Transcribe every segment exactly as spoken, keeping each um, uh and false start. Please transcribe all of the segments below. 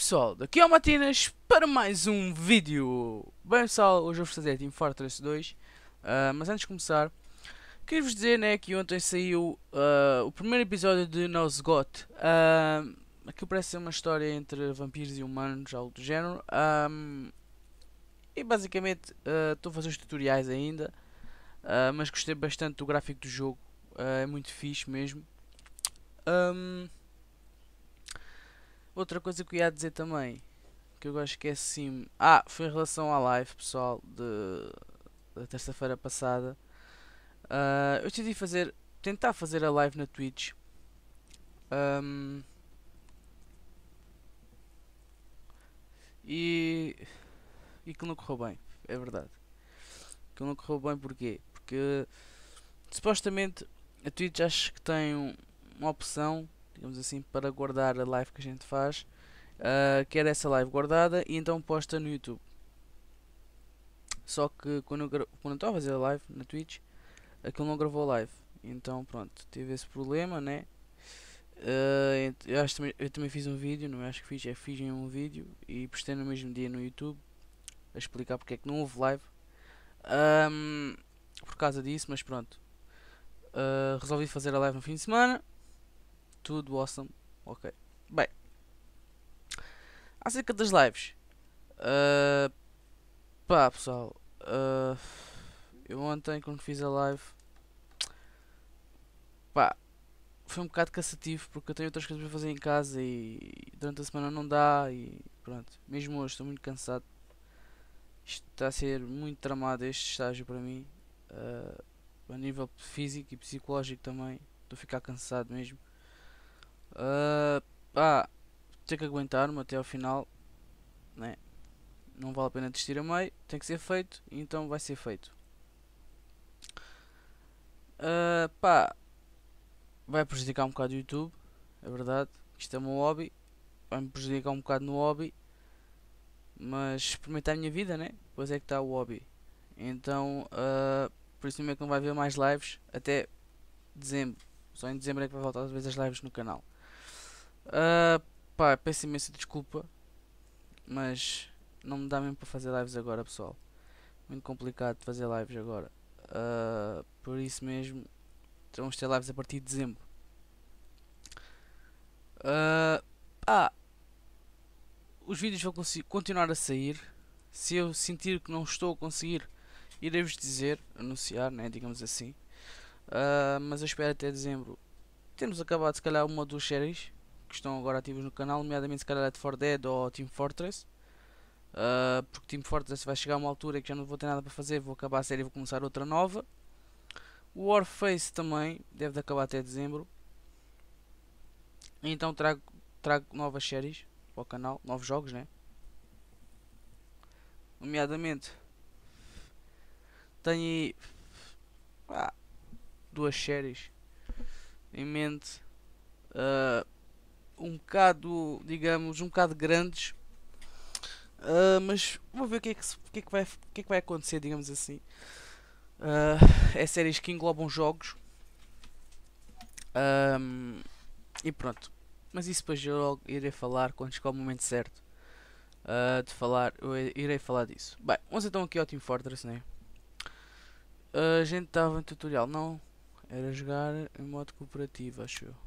pessoal, daqui é o Matinas para mais um vídeo. Bem pessoal, hoje vou fazer Team Fortress dois. Ah, mas antes de começar, queria vos dizer, né, que ontem saiu ah, o primeiro episódio de Nosgoth. Uh, Aquilo parece ser uma história entre vampiros e humanos, algo do género. Ahm, e basicamente ah, estou a fazer os tutoriais ainda, ah, mas gostei bastante do gráfico do jogo. Ah, é muito fixe mesmo. Ahm, Outra coisa que eu ia dizer também, que eu acho que é assim. Ah, foi em relação à live, pessoal, de, da terça-feira passada. Ah, eu decidi fazer, tentar fazer a live na Twitch. Ahm, e, e que não correu bem, é verdade. Que não correu bem porquê? Porque supostamente a Twitch acho que tem um- uma opção, digamos assim, para guardar a live que a gente faz. Ah, quer essa live guardada e então posta no YouTube. Só que quando eu, gra- quando eu estava a fazer a live na Twitch, aquilo não gravou a live. Então pronto, tive esse problema, né? Uh, eu, acho que também, eu também fiz um vídeo, não é? Acho que fiz, é, fiz em um vídeo e postei no mesmo dia no YouTube a explicar porque é que não houve live. Um, por causa disso, mas pronto. Uh, resolvi fazer a live no fim de semana. Tudo awesome. Ok. Bem, acerca das lives. Uh, Pá, pessoal. Uh, eu ontem, quando fiz a live, pá, foi um bocado cansativo porque eu tenho outras coisas para fazer em casa e durante a semana não dá e pronto. Mesmo hoje estou muito cansado. Isto está a ser muito tramado este estágio para mim. Uh, a nível físico e psicológico também. Estou a ficar cansado mesmo. Uh, Pá, ter que aguentar-me até ao final, né? Não vale a pena desistir a meio. Tem que ser feito, então vai ser feito. Uh, pá, vai prejudicar um bocado o YouTube, é verdade. Isto é o meu hobby. Vai-me prejudicar um bocado no hobby. Mas experimentar a minha vida, né? Pois é que está o hobby. Então, uh, por isso mesmo é que não vai haver mais lives até dezembro. Só em dezembro é que vai voltar às vezes as lives no canal. Uh, Pá, peço imensa desculpa, mas não me dá mesmo para fazer lives agora, pessoal. Muito complicado de fazer lives agora. Uh, por isso mesmo, vamos ter lives a partir de dezembro. Uh, ah, os vídeos vão continuar a sair. Se eu sentir que não estou a conseguir, irei-vos dizer, anunciar, né, digamos assim. Uh, mas eu espero até dezembro. Temos acabado, se calhar, uma ou duas séries que estão agora ativas no canal, nomeadamente, se calhar, Left four Dead ou Team Fortress. Uh, porque Team Fortress vai chegar a uma altura que já não vou ter nada para fazer, vou acabar a série e vou começar outra nova. O Warface também deve de acabar até dezembro. Então trago, trago novas séries para o canal, novos jogos, né? Nomeadamente, tenho aí ah, duas séries em mente. Uh, um bocado, digamos, um bocado grandes. Uh, mas vou ver o que é que, se- o que, é que, vai, o que é que vai acontecer, digamos assim. Uh, é séries que englobam jogos. Um, e pronto. Mas isso depois eu logo irei falar quando chegar o momento certo. Uh, de falar, eu irei falar disso. Bem, vamos então aqui ao Team Fortress, né? Uh, a gente estava em tutorial, não. Era jogar em modo cooperativo, acho eu.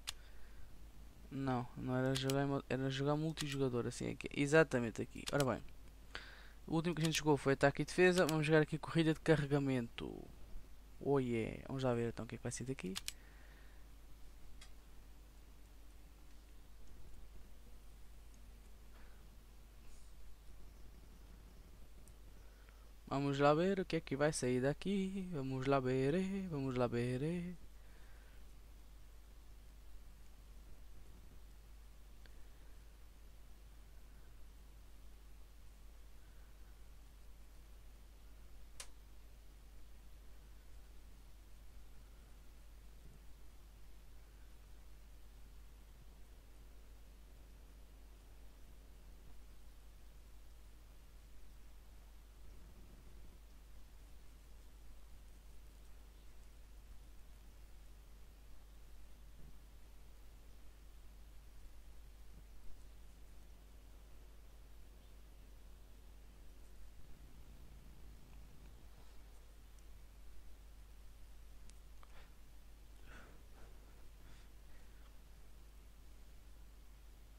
Não, não era jogar em modo, era jogar multijogador, assim aqui. Exatamente aqui. Ora bem. O último que a gente jogou foi ataque e defesa. Vamos jogar aqui corrida de carregamento. Oh yeah. Vamos lá ver então o que é que vai ser daqui. Vamos lá ver o que é que vai sair daqui. Vamos lá ver, eh, vamos lá ver. eh.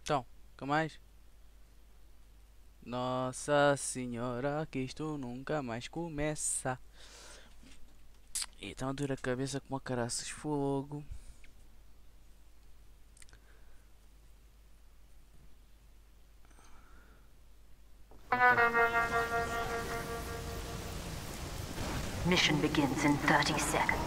Então, que mais? Nossa senhora, que isto nunca mais começa. E tão dura a cabeça como a caraças fogo. Mission begins in thirty seconds.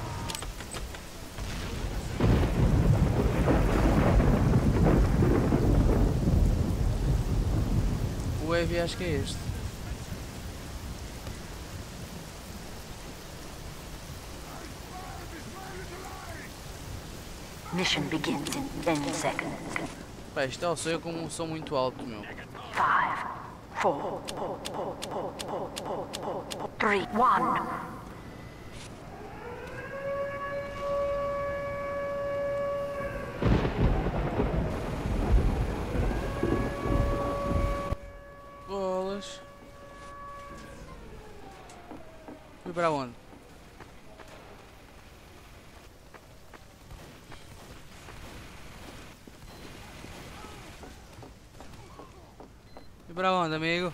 O Heavy acho que é este. Mission begins in ten seconds. Pá, isto é, sou eu com um som muito alto, meu. Five, four, three, one. Bolas. Fui para onde? Fui para onde, amigo?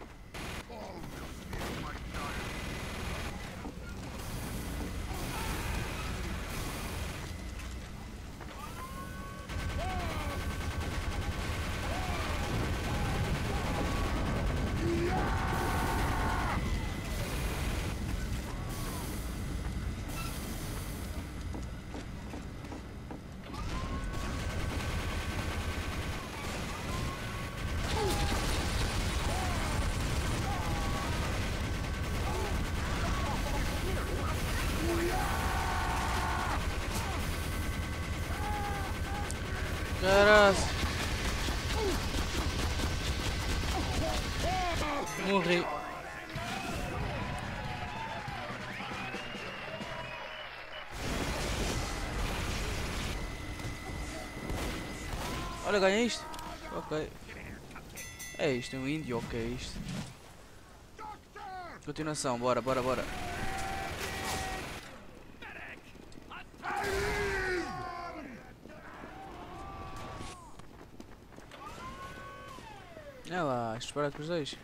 Caralho. Morri. Olha, ganhei isto. Ok. É isto, é um índio, ok, é isto. Continuação, bora, bora, bora. É lá, espera com os dois.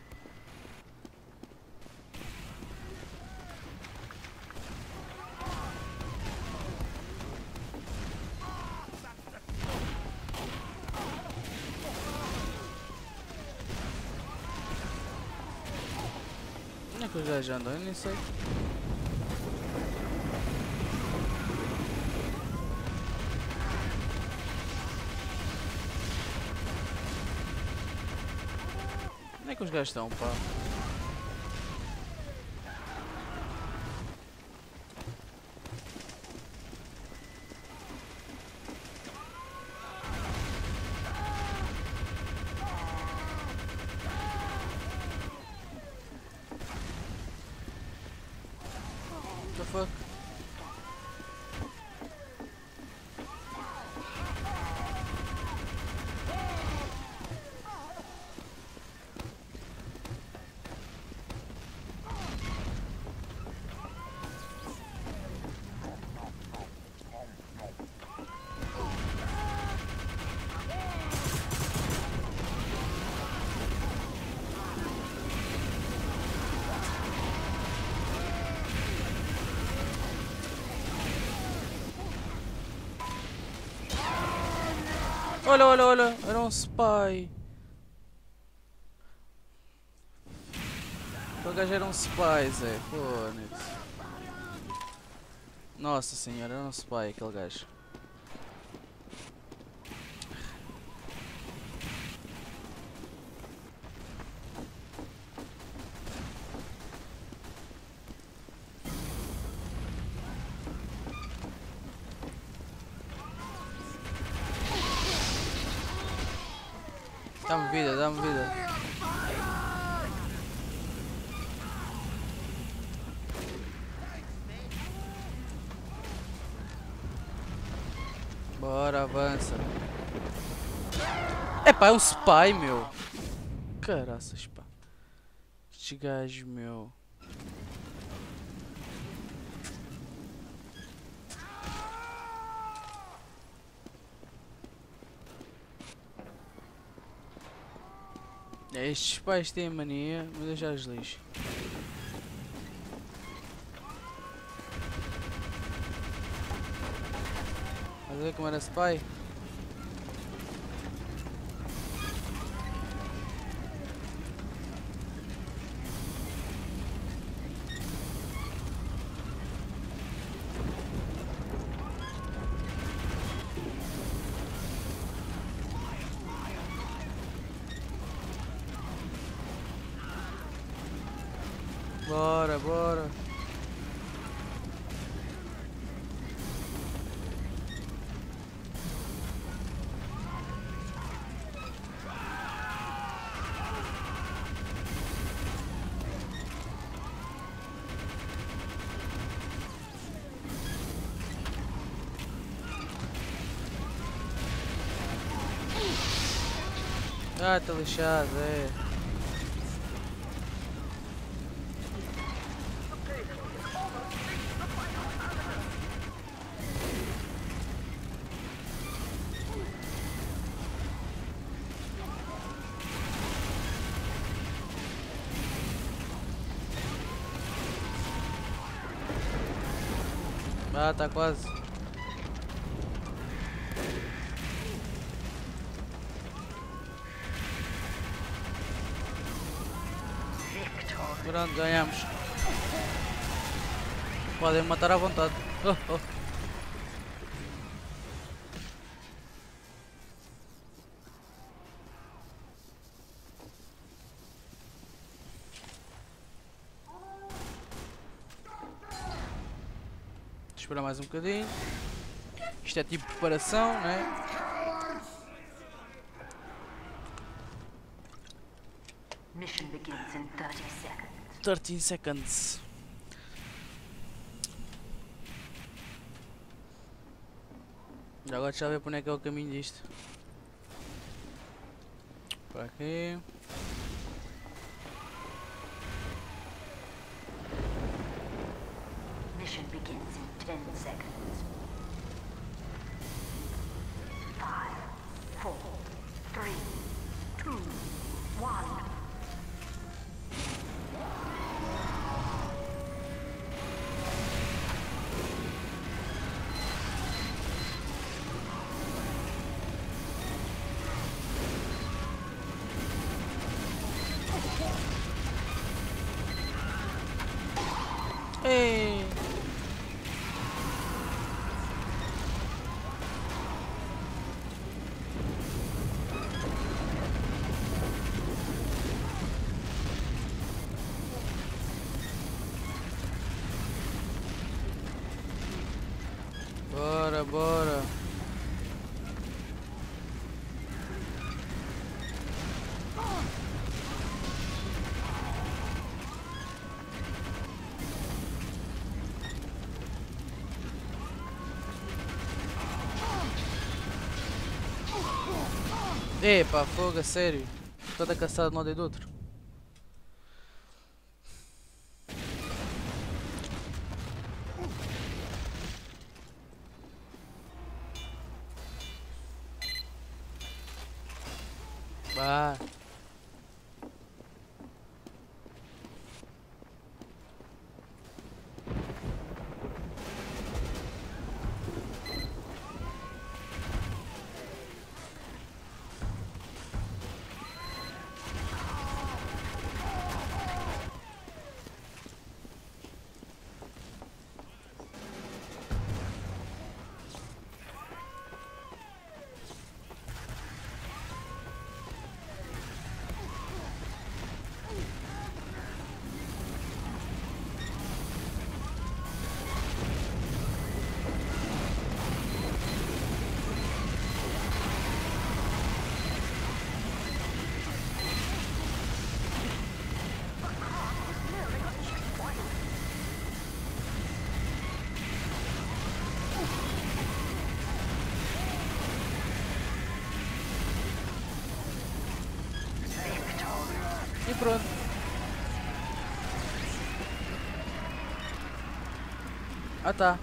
Onde é que os gajos andam? Eu nem sei. Onde é que os gajos estão, pá? What the fuck? Olha, olha, olha, era um spy. O gajo era um spy, Zé. Foda-se. Nossa senhora, era um spy aquele gajo. Dá-me vida, dá-me vida. Bora, avança. Epá, é um spy, meu. Caraças, pá. Estes gajos, meu. Estes pais têm mania, mas eu já os lixo. Estás a ver como era esse pai? Bora, bora. Ah, tá lixado, é. Ah, tá quase. Pronto, ganhamos. Podem matar à vontade. Oh, oh. Esperar mais um bocadinho. Isto é tipo preparação, né? Mission begins in thirty seconds. thirteen seconds. Já agora deixa eu ver para onde é que é o caminho disto. Para aqui. Mission begins in ten seconds. Five, four, three, two, one. Ei! Bora, bora. Epa, fogo, a sério. Toda caçada de um lado e do outro. Bah. E pronto. Ah tá.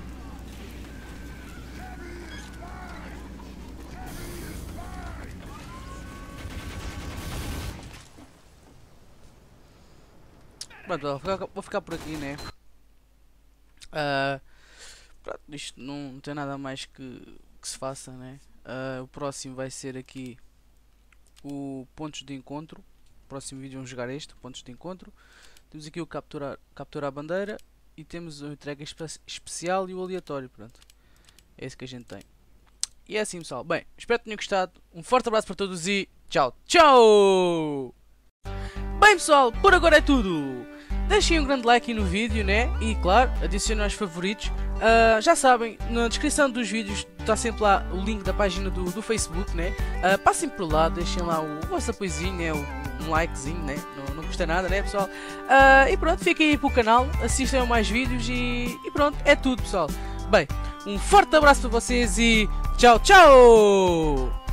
pronto, vou ficar, vou ficar por aqui, né? Uh, pronto, isto não tem nada mais que, que se faça, né? Uh, o próximo vai ser aqui o pontos de encontro. O próximo vídeo vamos jogar este, pontos de encontro. Temos aqui o capturar, capturar a bandeira e temos a entrega espe especial e o aleatório, pronto. É esse que a gente tem. E é assim, pessoal. Bem, espero que tenham gostado. Um forte abraço para todos e tchau, tchau! Bem, pessoal, por agora é tudo. Deixem um grande like aí no vídeo, né? E claro, adicionem aos favoritos. Uh, já sabem, na descrição dos vídeos está sempre lá o link da página do, do Facebook, né? Uh, passem por lá, deixem lá o, o vosso apoiozinho, né? O, um likezinho, né? Não, não custa nada, né, pessoal? Uh, e pronto, fiquem aí para o canal, assistam a mais vídeos e, e pronto, é tudo, pessoal. Bem, um forte abraço para vocês e tchau, tchau!